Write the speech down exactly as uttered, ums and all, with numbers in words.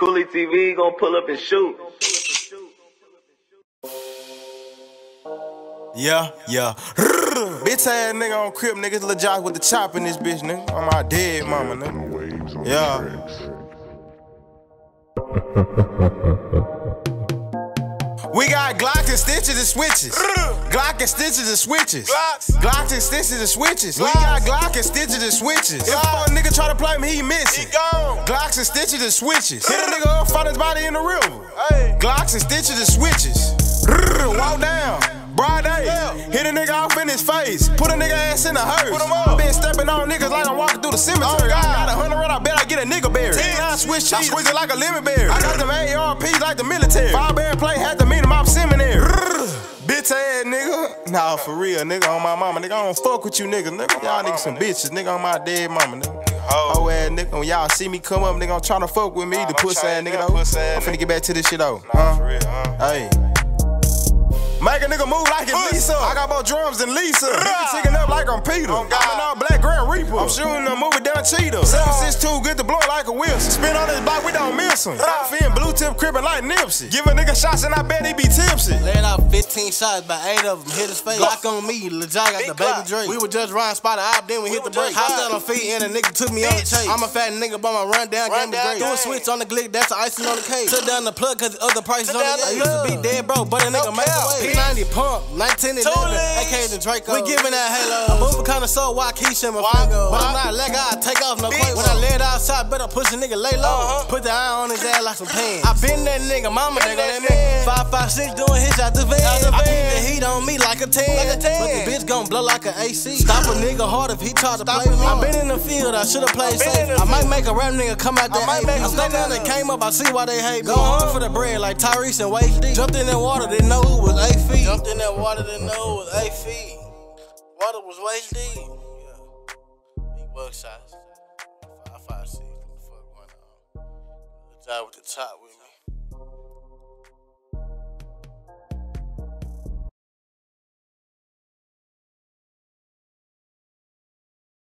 Coolie T V gon' pull up and shoot. Yeah, yeah. Bitch ass nigga on crib, niggas Lil Jock with the chop in this bitch, nigga. On my dead mama, nigga. Yeah. We got Glock and stitches and switches. Glock and stitches and switches. Glock and stitches and switches. We got Glock and stitches and switches. If a nigga try to play me, he missing. Glocks and stitches and switches. Hit a nigga up, find his body in the river. Glocks and stitches and switches. Walk down. Broad day, hit a nigga off in his face, put a nigga ass in the hearse. I been stepping on niggas like I'm walking through the cemetery. I got a hundred run, I bet I get a nigga berry. I switch cheese, I switch it like a lemon berry. I got them A R Ps like the military. Five bear play, had to meet him out seminary. Bitch ass nigga, nah for real nigga on my mama, nigga I don't fuck with you niggas, nigga. Y'all niggas some bitches, nigga on my dead mama, nigga. Ho ass nigga, when y'all see me come up, nigga I'm tryna fuck with me, the pussy ass nigga though. I'm finna get back to this shit though. Huh? Hey. Make a nigga move like it's Lisa. I got more drums than Lisa. Nigga chicken up like I'm Peter. I'm in all black Grand Reaper. I'm shooting a movie down Cheetah. seven six two, good to blow like a Wilson. Spin on this block, we don't miss him. Fin blue tip crippin' like Nipsey. Give a nigga shots and I bet he be tipsy. Laid out fifteen shots, by eight of them hit his face. Glock on me, Lil Jock got the baby Drake. We were just riding spot of op, then we, we hit the brake. Hopped on feet and a nigga took me on the chase. I'm a fat nigga, but my run down game is great. Do a switch on the glick, that's the icing on the cake. Took down the plug cause the other prices on the gate. I used to be dead broke, but a nigga make a way. P ninety pump. nineteen eleven, A K the Draco. We giving that halo. I'm moving kinda so why Keisha in my finger. But I'm not like I take off no quake. When I lay it outside, better push a nigga lay low. Put the eye on his ass like some pants. I been that nigga, mama nigga, that nigga. five five six doing his out the van. I keep the heat on me like a ten. But the bitch gon' blow like an A C. Stop a nigga hard if he try to play me. I been in the field, I should've played safe. I might make a rap nigga come out that A P. I'm thinking now they came up, I see why they hate me. Go hard for the bread like Tyrese and Waist D. Jumped in that water, didn't know it was eight feet. Jumped in that water, didn't know it was eight feet. Water was waist deep. Yeah. Big BuckShotz. five five six. What the fuck going on? The job with the top with me.